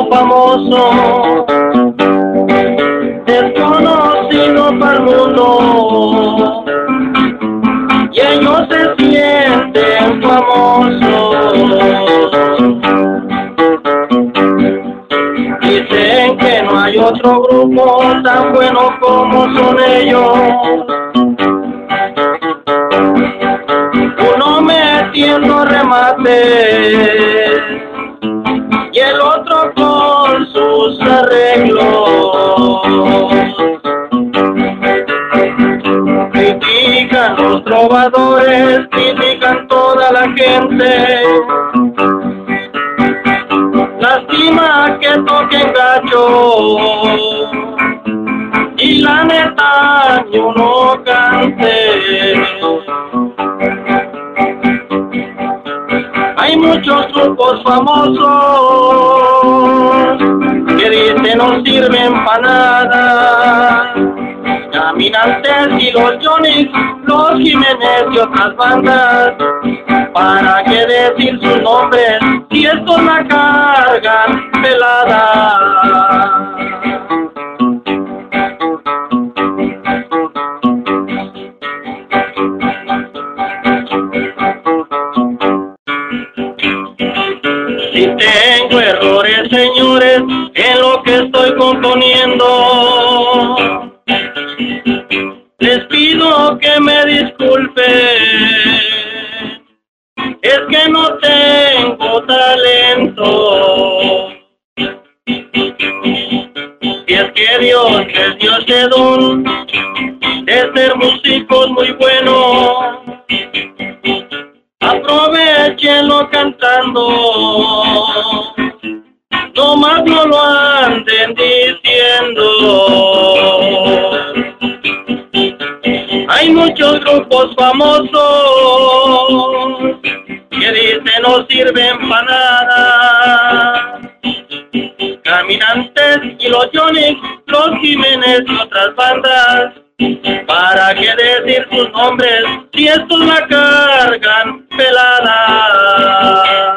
grupo famoso, desconocido para el mundo, y ellos se sienten famosos. Dicen que no hay otro grupo tan bueno como son ellos. Uno metiendo remates y el otro con sus arreglos. Critican los trovadores, critican toda la gente. Lástima que toquen gacho y la neta ni uno cante. Hay muchos grupos famosos que dicen no sirven para nada. Caminantes y los Johnny, los Jiménez y otras bandas. ¿Para qué decir sus nombres si estos la cargan pelada? Si tengo errores, señores, en lo que estoy componiendo, les pido que me disculpen. Es que no tengo talento. Y es que Dios les dio ese don de ser músicos muy buenos. Aprovechenlo cantando, no más no lo anden diciendo. Hay muchos grupos famosos que dicen no sirven para nada. Caminantes y los Johnny, los Jiménez y otras bandas. ¿Para qué decir sus nombres si estos la cargan pelada?